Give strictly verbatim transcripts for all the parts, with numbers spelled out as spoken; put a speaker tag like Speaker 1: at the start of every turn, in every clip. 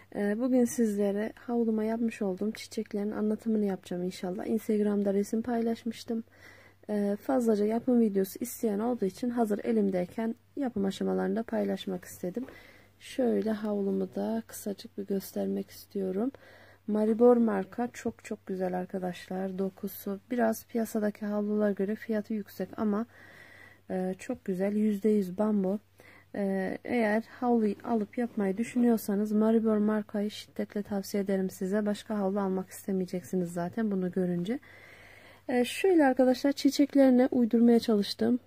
Speaker 1: Bugün sizlere havluma yapmış olduğum çiçeklerin anlatımını yapacağım inşallah. Instagram'da resim paylaşmıştım. Fazlaca yapım videosu isteyen olduğu için hazır elimdeyken yapım aşamalarını da paylaşmak istedim. Şöyle havlumu da kısacık bir göstermek istiyorum. Maribor marka, çok çok güzel arkadaşlar. Dokusu biraz piyasadaki havlulara göre fiyatı yüksek ama çok güzel. yüzde yüz bambu. Eğer havluyu alıp yapmayı düşünüyorsanız Maribor markayı şiddetle tavsiye ederim size. Başka havlu almak istemeyeceksiniz zaten bunu görünce. Şöyle arkadaşlar, çiçeklerine uydurmaya çalıştım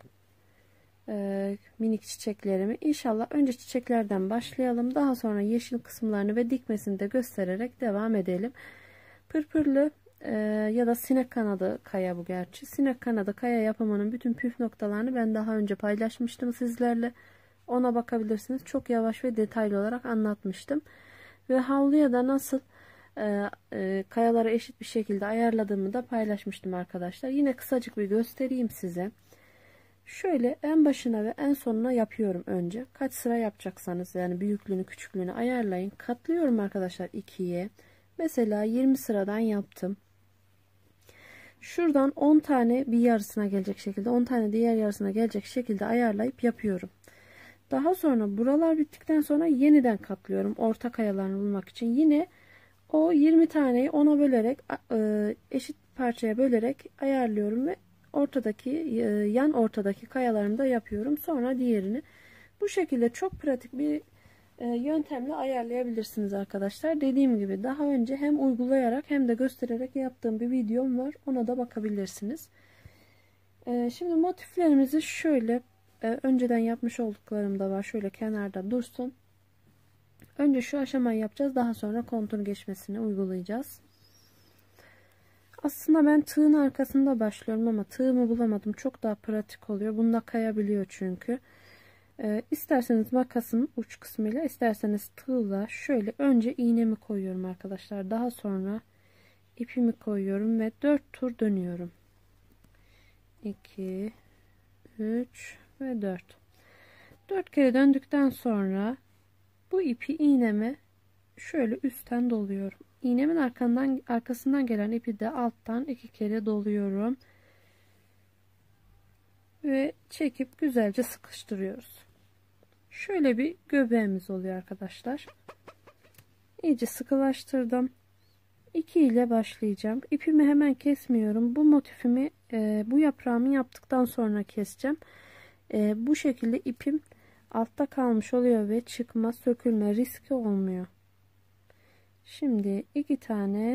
Speaker 1: minik çiçeklerimi. İnşallah önce çiçeklerden başlayalım. Daha sonra yeşil kısımlarını ve dikmesini de göstererek devam edelim. Pırpırlı e, ya da sinek kanadı kaya bu gerçi. Sinek kanadı kaya yapımının bütün püf noktalarını ben daha önce paylaşmıştım sizlerle. Ona bakabilirsiniz. Çok yavaş ve detaylı olarak anlatmıştım. Ve havluya da nasıl e, e, kayaları eşit bir şekilde ayarladığımı da paylaşmıştım arkadaşlar. Yine kısacık bir göstereyim size. Şöyle en başına ve en sonuna yapıyorum önce. Kaç sıra yapacaksanız yani büyüklüğünü küçüklüğünü ayarlayın. Katlıyorum arkadaşlar ikiye. Mesela yirmi sıradan yaptım. Şuradan on tane bir yarısına gelecek şekilde, on tane diğer yarısına gelecek şekilde ayarlayıp yapıyorum. Daha sonra buralar bittikten sonra yeniden katlıyorum. Orta kayalarını bulmak için. Yine o yirmi taneyi ona bölerek eşit parçaya bölerek ayarlıyorum ve ortadaki yan ortadaki kayalarımı da yapıyorum. Sonra diğerini bu şekilde çok pratik bir yöntemle ayarlayabilirsiniz arkadaşlar. Dediğim gibi daha önce hem uygulayarak hem de göstererek yaptığım bir videom var. Ona da bakabilirsiniz. Şimdi motiflerimizi şöyle önceden yapmış olduklarım da var. Şöyle kenarda dursun. Önce şu aşamayı yapacağız. Daha sonra kontur geçmesini uygulayacağız. Aslında ben tığın arkasında başlıyorum ama tığımı bulamadım. Çok daha pratik oluyor. Bunda kayabiliyor çünkü. Ee, isterseniz makasın uç kısmıyla, isterseniz tığla şöyle önce iğnemi koyuyorum arkadaşlar. Daha sonra ipimi koyuyorum ve dört tur dönüyorum. iki, üç ve dört. dört kere döndükten sonra bu ipi iğneme şöyle üstten doluyorum. İğnemin arkandan, arkasından gelen ipi de alttan iki kere doluyorum. Ve çekip güzelce sıkıştırıyoruz. Şöyle bir göbeğimiz oluyor arkadaşlar. İyice sıkılaştırdım. iki ile başlayacağım. İpimi hemen kesmiyorum. Bu motifimi e, bu yaprağımı yaptıktan sonra keseceğim. E, bu şekilde ipim altta kalmış oluyor ve çıkma, sökülme riski olmuyor. Şimdi iki tane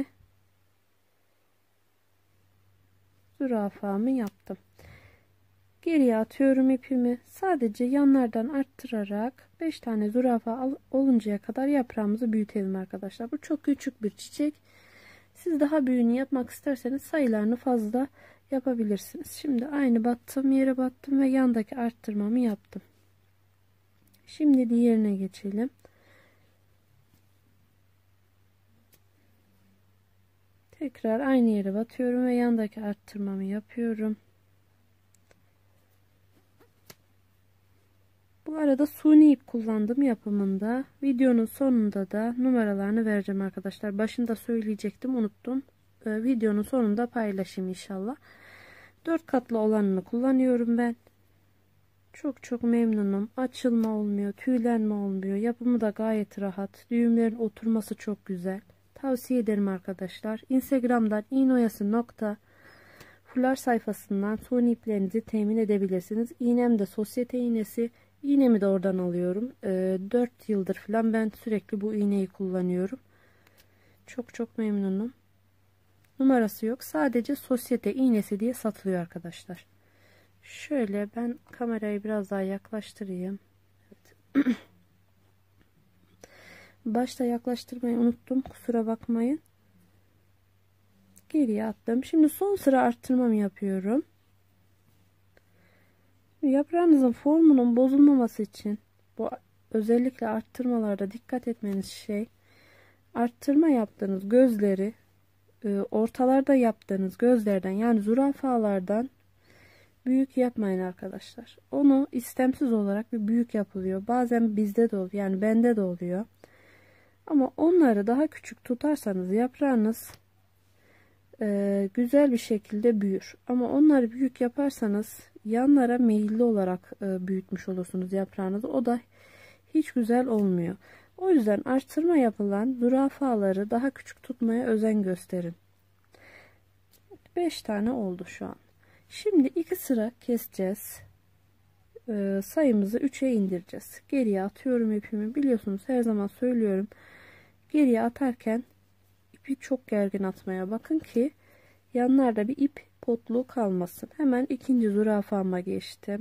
Speaker 1: zürafamı yaptım. Geriye atıyorum ipimi. Sadece yanlardan arttırarak beş tane zürafa oluncaya kadar yaprağımızı büyütelim arkadaşlar. Bu çok küçük bir çiçek. Siz daha büyüğünü yapmak isterseniz sayılarını fazla yapabilirsiniz. Şimdi aynı battığım yere battım ve yandaki arttırmamı yaptım. Şimdi diğerine geçelim. Tekrar aynı yere batıyorum ve yandaki arttırmamı yapıyorum. Bu arada suni ip kullandım yapımında. Videonun sonunda da numaralarını vereceğim arkadaşlar. Başında söyleyecektim, unuttum. Ee, videonun sonunda paylaşayım inşallah. dört katlı olanını kullanıyorum ben. Çok çok memnunum. Açılma olmuyor, tüylenme olmuyor. Yapımı da gayet rahat. Düğümlerin oturması çok güzel. Tavsiye ederim arkadaşlar. Instagram'dan inoyası nokta fular sayfasından suni iplerinizi temin edebilirsiniz. İğnem de sosyete iğnesi. İğnemi de oradan alıyorum. Ee, dört yıldır falan ben sürekli bu iğneyi kullanıyorum. Çok çok memnunum. Numarası yok. Sadece sosyete iğnesi diye satılıyor arkadaşlar. Şöyle ben kamerayı biraz daha yaklaştırayım. Evet. Başta yaklaştırmayı unuttum. Kusura bakmayın. Geriye attım. Şimdi son sıra arttırmamı yapıyorum. Yaprağınızın formunun bozulmaması için bu özellikle arttırmalarda dikkat etmeniz şey, arttırma yaptığınız gözleri ortalarda yaptığınız gözlerden yani zürafalardan büyük yapmayın arkadaşlar. Onu istemsiz olarak bir büyük yapılıyor. Bazen bizde de oluyor, yani bende de oluyor. Ama onları daha küçük tutarsanız yaprağınız e, güzel bir şekilde büyür. Ama onları büyük yaparsanız yanlara meyilli olarak e, büyütmüş olursunuz yaprağınızı. O da hiç güzel olmuyor. O yüzden artırma yapılan zürafaları daha küçük tutmaya özen gösterin. beş tane oldu şu an. Şimdi iki sıra keseceğiz. Ee, sayımızı üçe indireceğiz. Geriye atıyorum ipimi. Biliyorsunuz her zaman söylüyorum. Geriye atarken ipi çok gergin atmaya bakın ki yanlarda bir ip potluğu kalmasın. Hemen ikinci zürafama geçtim.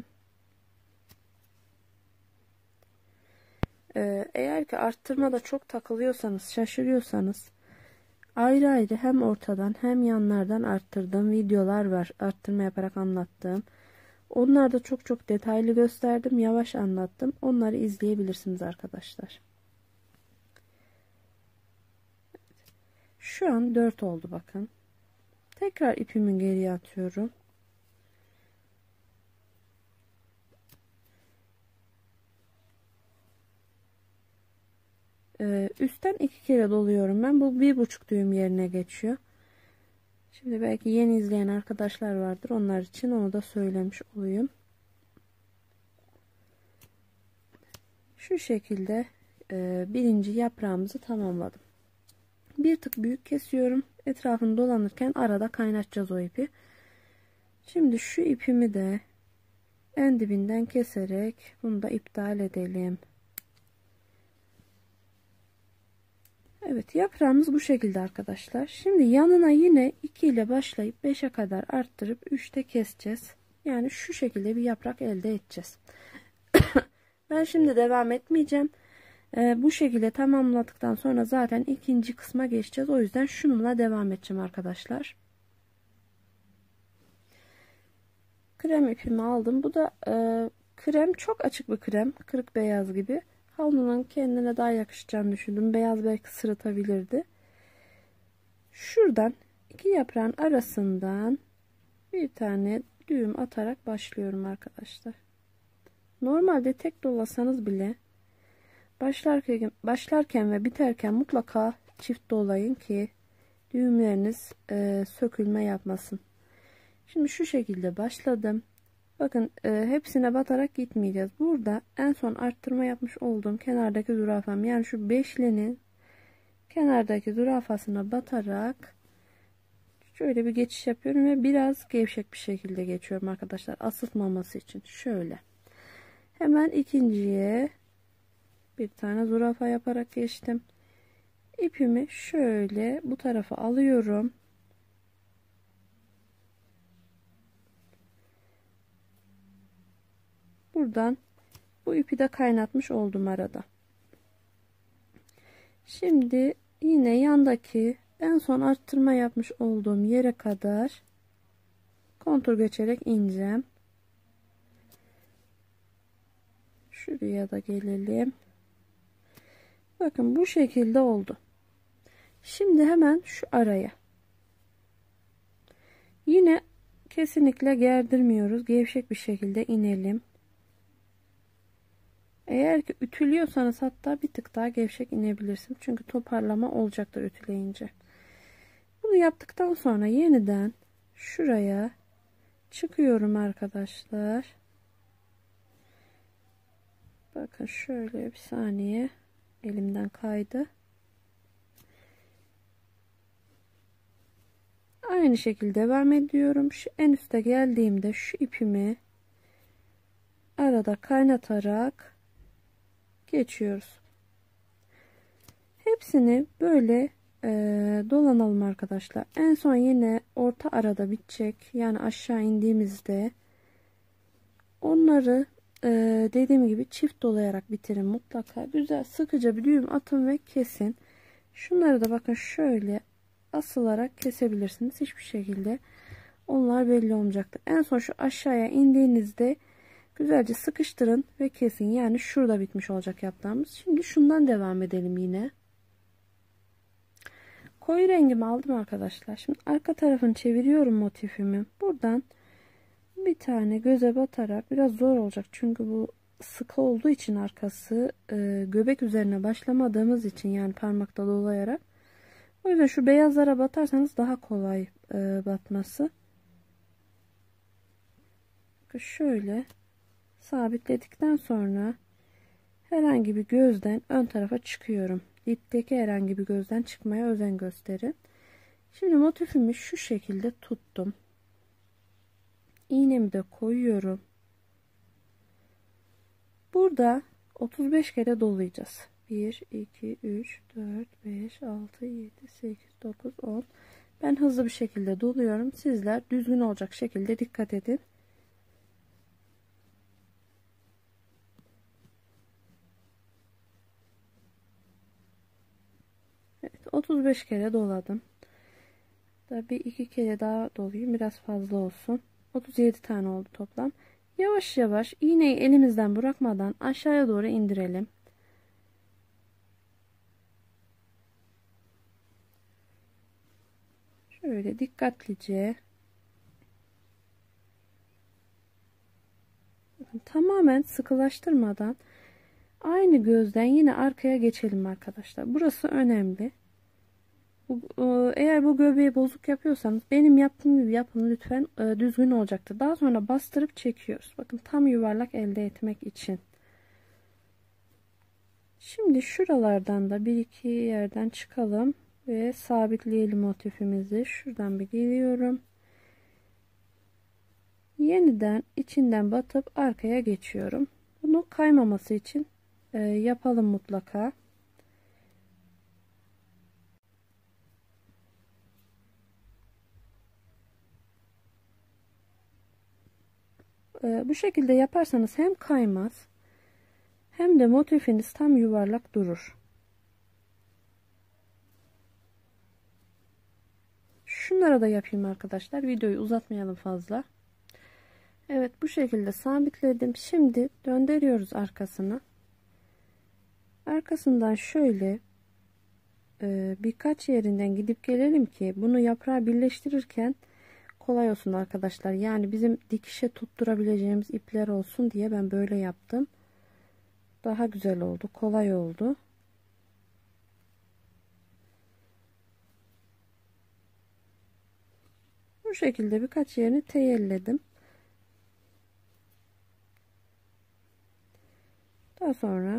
Speaker 1: Ee, eğer ki arttırmada çok takılıyorsanız, şaşırıyorsanız ayrı ayrı hem ortadan hem yanlardan arttırdığım videolar var. Arttırma yaparak anlattığım. Onlarda çok çok detaylı gösterdim. Yavaş anlattım. Onları izleyebilirsiniz arkadaşlar. Şu an dört oldu bakın. Tekrar ipimi geriye atıyorum. Ee, üstten iki kere doluyorum ben. Bu bir buçuk düğüm yerine geçiyor. Şimdi belki yeni izleyen arkadaşlar vardır. Onlar için onu da söylemiş olayım. Şu şekilde e, birinci yaprağımızı tamamladım. Bir tık büyük kesiyorum. Etrafını dolanırken arada kaynatacağız o ipi. Şimdi şu ipimi de en dibinden keserek bunu da iptal edelim. Evet, yaprağımız bu şekilde arkadaşlar. Şimdi yanına yine iki ile başlayıp beşe kadar arttırıp üçte keseceğiz. Yani şu şekilde bir yaprak elde edeceğiz. Ben şimdi devam etmeyeceğim. Ee, bu şekilde tamamladıktan sonra zaten ikinci kısma geçeceğiz. O yüzden şununla devam edeceğim arkadaşlar. Krem ipimi aldım. Bu da e, krem, çok açık bir krem. Kırık beyaz gibi. Halının kendine daha yakışacağını düşündüm. Beyaz belki sırıtabilirdi. Şuradan iki yaprağın arasından bir tane düğüm atarak başlıyorum arkadaşlar. Normalde tek dolasanız bile başlarken, başlarken ve biterken mutlaka çift dolayın ki düğümleriniz e, sökülme yapmasın. Şimdi şu şekilde başladım. Bakın e, hepsine batarak gitmeyeceğiz. Burada en son arttırma yapmış olduğum kenardaki zürafam, yani şu beşlinin kenardaki zürafasına batarak şöyle bir geçiş yapıyorum ve biraz gevşek bir şekilde geçiyorum arkadaşlar, asılmaması için. Şöyle hemen ikinciye bir tane zürafa yaparak geçtim. İpimi şöyle bu tarafa alıyorum. Buradan bu ipi de kaynatmış oldum arada. Şimdi yine yandaki en son arttırma yapmış olduğum yere kadar kontur geçerek ineceğim. Şuraya da gelelim. Bakın bu şekilde oldu. Şimdi hemen şu araya. Yine kesinlikle gerdirmiyoruz. Gevşek bir şekilde inelim. Eğer ki ütülüyorsanız hatta bir tık daha gevşek inebilirsiniz. Çünkü toparlama olacaktır ütüleyince. Bunu yaptıktan sonra yeniden şuraya çıkıyorum arkadaşlar. Bakın şöyle bir saniye. Elimden kaydı. Aynı şekilde devam ediyorum. Şu en üste geldiğimde şu ipimi arada kaynatarak geçiyoruz. Hepsini böyle e, dolanalım arkadaşlar. En son yine orta arada bitecek. Yani aşağı indiğimizde onları e, dediğim gibi çift dolayarak bitirin mutlaka. Güzel sıkıca bir düğüm atın ve kesin. Şunları da bakın şöyle asılarak kesebilirsiniz. Hiçbir şekilde onlar belli olmayacaktır. En son şu aşağıya indiğinizde güzelce sıkıştırın ve kesin. Yani şurada bitmiş olacak yaprağımız. Şimdi şundan devam edelim yine. Koyu rengimi aldım arkadaşlar. Şimdi arka tarafını çeviriyorum motifimi. Buradan bir tane göze batarak, biraz zor olacak çünkü bu sıkı olduğu için arkası e, göbek üzerine başlamadığımız için, yani parmakla dolayarak, o yüzden şu beyazlara batarsanız daha kolay e, batması. Şöyle sabitledikten sonra herhangi bir gözden ön tarafa çıkıyorum. Dipteki herhangi bir gözden çıkmaya özen gösterin. Şimdi motifimi şu şekilde tuttum. İğnemi de koyuyorum. Burada otuz beş kere dolayacağız. bir, iki, üç, dört, beş, altı, yedi, sekiz, dokuz, on. Ben hızlı bir şekilde doluyorum. Sizler düzgün olacak şekilde dikkat edin. Evet, otuz beş kere doladım. Da bir iki kere daha dolayayım. Biraz fazla olsun. otuz yedi tane oldu toplam. Yavaş yavaş iğneyi elimizden bırakmadan aşağıya doğru indirelim. Şöyle dikkatlice. Tamamen sıkılaştırmadan aynı gözden yine arkaya geçelim arkadaşlar. Burası önemli. Eğer bu göbeği bozuk yapıyorsanız benim yaptığım gibi yapın lütfen, düzgün olacaktır. Daha sonra bastırıp çekiyoruz. Bakın tam yuvarlak elde etmek için. Şimdi şuralardan da bir iki yerden çıkalım ve sabitleyelim motifimizi. Şuradan bir geliyorum. Yeniden içinden batıp arkaya geçiyorum. Bunu kaymaması için e, yapalım mutlaka. E, bu şekilde yaparsanız hem kaymaz hem de motifiniz tam yuvarlak durur. Şunlara da yapayım arkadaşlar. Videoyu uzatmayalım fazla. Evet, bu şekilde sabitledim. Şimdi döndürüyoruz arkasını. Arkasından şöyle e, birkaç yerinden gidip gelelim ki bunu yaprağı birleştirirken kolay olsun arkadaşlar. Yani bizim dikişe tutturabileceğimiz ipler olsun diye ben böyle yaptım. Daha güzel oldu, kolay oldu. Bu şekilde birkaç yerini teyelledim. Daha sonra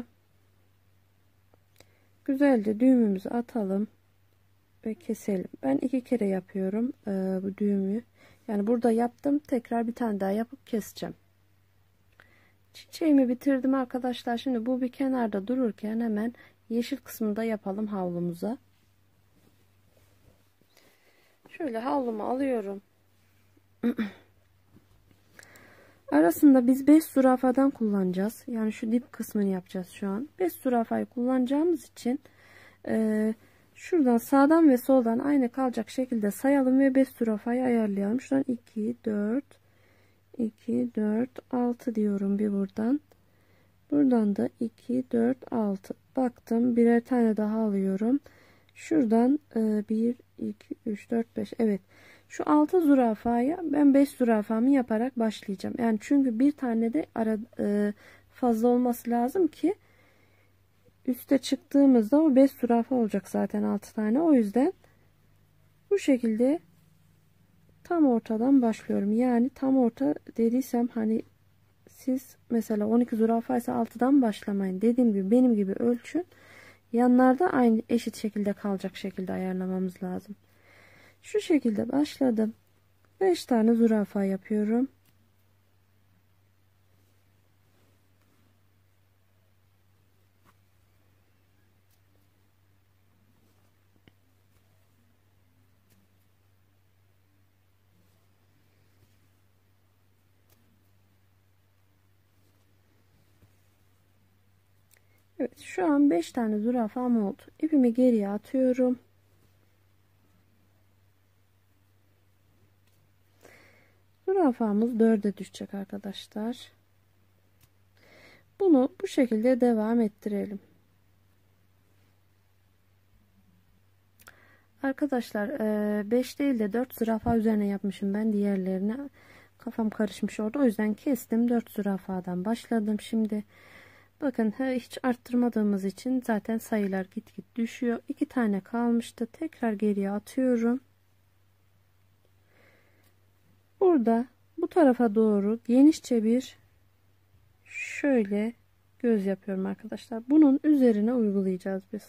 Speaker 1: güzelce düğümümüzü atalım ve keselim. Ben iki kere yapıyorum e, bu düğümü. Yani burada yaptım. Tekrar bir tane daha yapıp keseceğim. Çiçeğimi bitirdim arkadaşlar. Şimdi bu bir kenarda dururken hemen yeşil kısmını da yapalım havlumuza. Şöyle havlumu alıyorum. Arasında biz beş zürafadan kullanacağız. Yani şu dip kısmını yapacağız şu an. beş zürafayı kullanacağımız için e, şuradan sağdan ve soldan aynı kalacak şekilde sayalım ve beş zürafayı ayarlayalım. Şuradan iki, dört, iki, dört, altı diyorum bir buradan. Buradan da iki, dört, altı. Baktım, birer tane daha alıyorum. Şuradan e, bir, iki, üç, dört, beş. Evet. Şu altı zürafaya ben beş zürafamı yaparak başlayacağım. Yani çünkü bir tane de ara, e, fazla olması lazım ki üste çıktığımızda o beş zürafa olacak zaten altı tane. O yüzden bu şekilde tam ortadan başlıyorum. Yani tam orta dediysem hani siz mesela on iki zürafa ise altıdan başlamayın. Dediğim gibi benim gibi ölçün. Yanlarda aynı eşit şekilde kalacak şekilde ayarlamamız lazım. Şu şekilde başladım. beş tane zürafa yapıyorum. Evet, şu an beş tane zürafam oldu. İpimi geriye atıyorum. Zürafamız dörde düşecek arkadaşlar. Bunu bu şekilde devam ettirelim. Arkadaşlar beş değil de dört zürafa üzerine yapmışım ben diğerlerine. kafam karışmış oldu. O yüzden kestim. dört zürafadan başladım. Şimdi bakın hiç arttırmadığımız için zaten sayılar git git düşüyor. iki tane kalmıştı. Tekrar geriye atıyorum. Burada bu tarafa doğru genişçe bir şöyle göz yapıyorum arkadaşlar. Bunun üzerine uygulayacağız biz.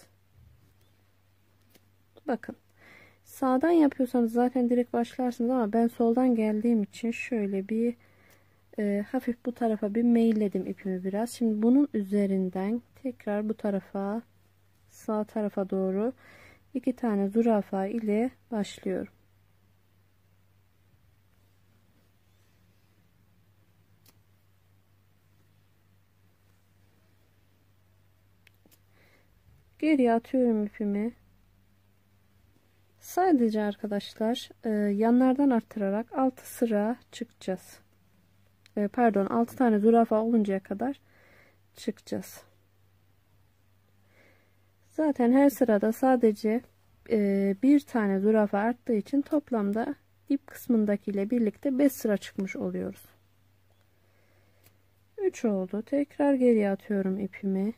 Speaker 1: Bakın. Sağdan yapıyorsanız zaten direkt başlarsınız ama ben soldan geldiğim için şöyle bir e, hafif bu tarafa bir meyilledim ipimi biraz. Şimdi bunun üzerinden tekrar bu tarafa, sağ tarafa doğru iki tane zürafa ile başlıyorum. Geriye atıyorum ipimi. Sadece arkadaşlar e, yanlardan arttırarak altı sıra çıkacağız. E, pardon altı tane zürafa oluncaya kadar çıkacağız. Zaten her sırada sadece e, bir tane zürafa arttığı için toplamda ip kısmındakiyle birlikte beş sıra çıkmış oluyoruz. üç oldu. Tekrar geriye atıyorum ipimi.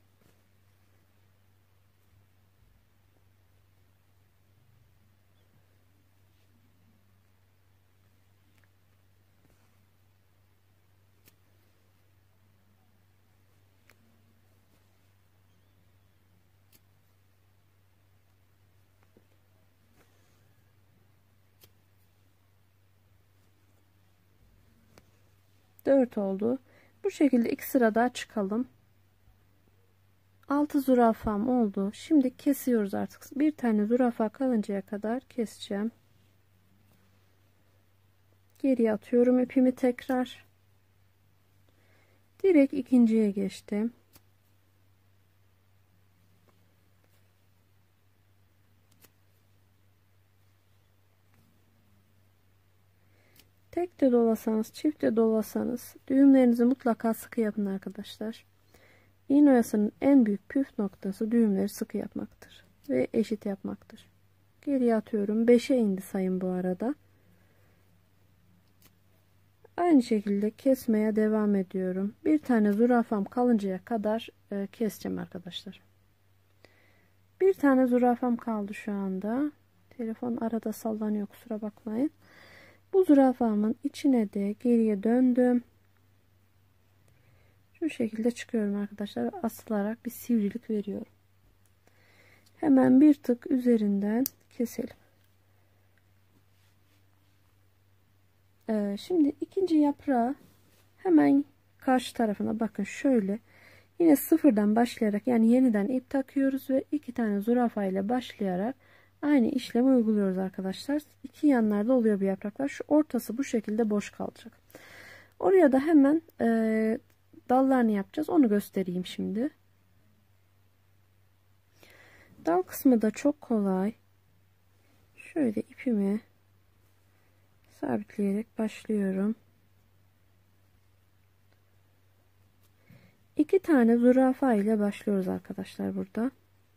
Speaker 1: dört oldu. Bu şekilde iki sıra daha çıkalım. altı zürafam oldu. Şimdi kesiyoruz artık. Bir tane zürafa kalıncaya kadar keseceğim. Geriye atıyorum ipimi tekrar. Direkt ikinciye geçtim. Tek de dolasanız, çift de dolasanız düğümlerinizi mutlaka sıkı yapın arkadaşlar. İğne oyasının en büyük püf noktası düğümleri sıkı yapmaktır ve eşit yapmaktır. Geriye atıyorum. beşe indi sayım bu arada. Aynı şekilde kesmeye devam ediyorum. Bir tane zürafam kalıncaya kadar e, keseceğim arkadaşlar. Bir tane zürafam kaldı şu anda. Telefon arada sallanıyor, kusura bakmayın. Bu zürafamın içine de geriye döndüm. Şu şekilde çıkıyorum arkadaşlar. Asılarak bir sivrilik veriyorum. Hemen bir tık üzerinden keselim. Ee, şimdi ikinci yaprağı hemen karşı tarafına bakın şöyle. Yine sıfırdan başlayarak yani yeniden ip takıyoruz ve iki tane zürafa ile başlayarak aynı işlemi uyguluyoruz arkadaşlar. İki yanlarda oluyor bu yapraklar. Şu ortası bu şekilde boş kalacak. Oraya da hemen e, dallarını yapacağız. Onu göstereyim şimdi. Dal kısmı da çok kolay. Şöyle ipimi sabitleyerek başlıyorum. İki tane zürafa ile başlıyoruz arkadaşlar burada.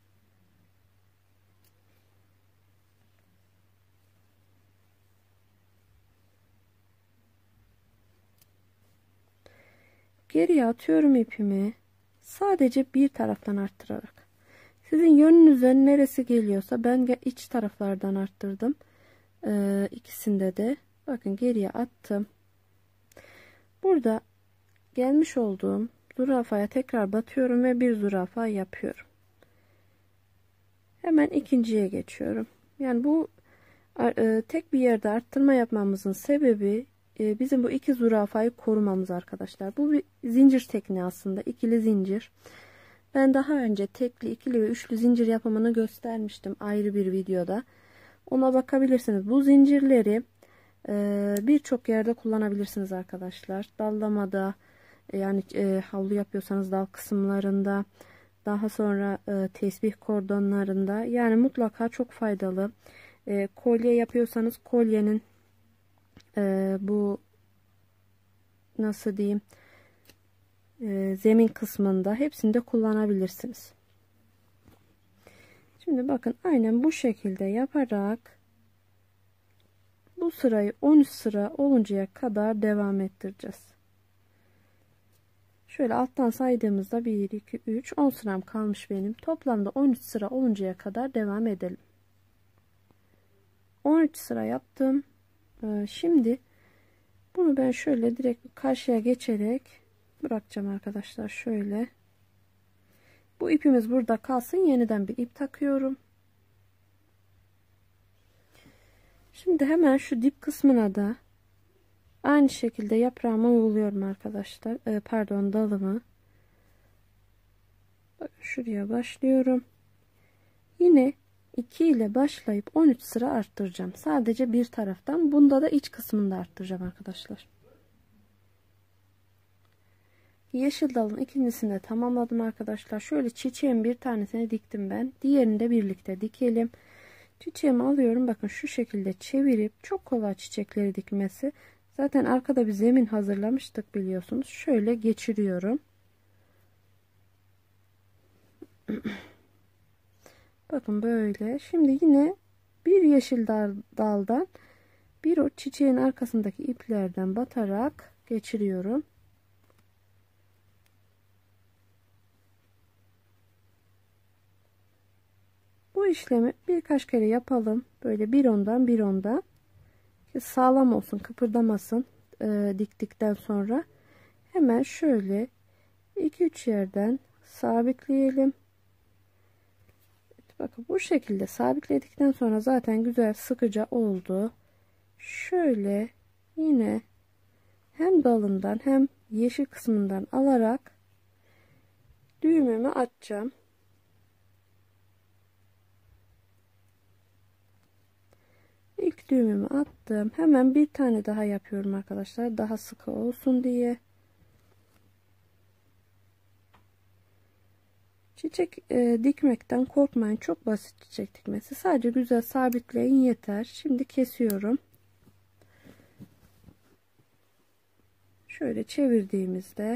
Speaker 1: Geriye atıyorum ipimi. Sadece bir taraftan arttırarak. Sizin yönünüze neresi geliyorsa ben iç taraflardan arttırdım. Ee, ikisinde de. Bakın geriye attım. Burada gelmiş olduğum zürafaya tekrar batıyorum ve bir zürafa yapıyorum. Hemen ikinciye geçiyorum. Yani bu e, tek bir yerde arttırma yapmamızın sebebi e, bizim bu iki zürafayı korumamız arkadaşlar. Bu bir zincir tekniği aslında. İkili zincir. Ben daha önce tekli, ikili ve üçlü zincir yapımını göstermiştim ayrı bir videoda. Ona bakabilirsiniz. Bu zincirleri e, birçok yerde kullanabilirsiniz arkadaşlar. Dallamada, yani e, havlu yapıyorsanız dal kısımlarında, daha sonra e, tesbih kordonlarında, yani mutlaka çok faydalı. E, kolye yapıyorsanız kolyenin e, bu nasıl diyeyim e, zemin kısmında hepsinde kullanabilirsiniz. Şimdi bakın aynen bu şekilde yaparak bu bu sırayı on üç sıra oluncaya kadar devam ettireceğiz. Şöyle alttan saydığımızda bir iki üç on sıram kalmış benim. Toplamda on üç sıra oluncaya kadar devam edelim. on üç sıra yaptım. Şimdi bunu ben şöyle direkt karşıya geçerek bırakacağım arkadaşlar. Şöyle. Bu ipimiz burada kalsın. Yeniden bir ip takıyorum. Şimdi hemen şu dip kısmına da aynı şekilde yaprağımı uyguluyorum arkadaşlar. Ee, pardon dalımı. Bakın şuraya başlıyorum. Yine iki ile başlayıp on üç sıra arttıracağım. Sadece bir taraftan. Bunda da iç kısmını da arttıracağım arkadaşlar. Yeşil dalın ikincisini de tamamladım arkadaşlar. Şöyle çiçeğin bir tanesini diktim ben. Diğerini de birlikte dikelim. Çiçeğimi alıyorum. Bakın şu şekilde çevirip çok kolay çiçekleri dikmesi. Zaten arkada bir zemin hazırlamıştık biliyorsunuz. Şöyle geçiriyorum. Bakın böyle. Şimdi yine bir yeşil dal, daldan bir o çiçeğin arkasındaki iplerden batarak geçiriyorum. Bu işlemi birkaç kere yapalım. Böyle bir ondan bir ondan. Ki sağlam olsun, kıpırdamasın e, diktikten sonra. Hemen şöyle iki üç yerden sabitleyelim. Bakın bu şekilde sabitledikten sonra zaten güzel sıkıca oldu. Şöyle yine hem dalından hem yeşil kısmından alarak düğümümü açacağım. İlk düğümümü attım. Hemen bir tane daha yapıyorum arkadaşlar. Daha sıkı olsun diye. Çiçek e, dikmekten korkmayın. Çok basit çiçek dikmesi. Sadece güzel sabitleyin yeter. Şimdi kesiyorum. Şöyle çevirdiğimizde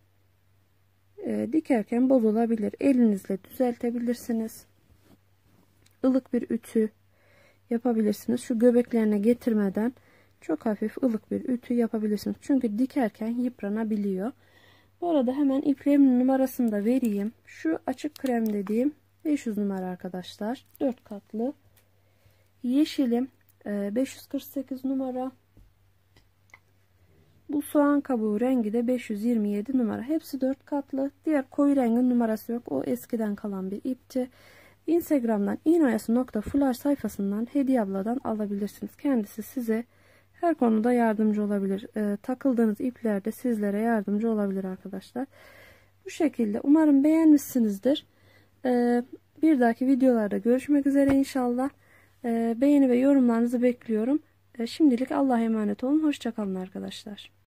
Speaker 1: e, dikerken bozulabilir. Elinizle düzeltebilirsiniz. Ilık bir ütü yapabilirsiniz. Şu göbeklerine getirmeden çok hafif ılık bir ütü yapabilirsiniz. Çünkü dikerken yıpranabiliyor. Bu arada hemen ipliğimin numarasını da vereyim. Şu açık krem dediğim beş yüz numara arkadaşlar. dört katlı. Yeşilim beş yüz kırk sekiz numara. Bu soğan kabuğu rengi de beş yüz yirmi yedi numara. Hepsi dört katlı. Diğer koyu rengin numarası yok. O eskiden kalan bir ipti. Instagram'dan iğneoyası nokta fular sayfasından Hediye abladan alabilirsiniz. Kendisi size her konuda yardımcı olabilir. E, takıldığınız iplerde sizlere yardımcı olabilir arkadaşlar. Bu şekilde umarım beğenmişsinizdir. E, bir dahaki videolarda görüşmek üzere inşallah. E, beğeni ve yorumlarınızı bekliyorum. E, şimdilik Allah'a emanet olun. Hoşça kalın arkadaşlar.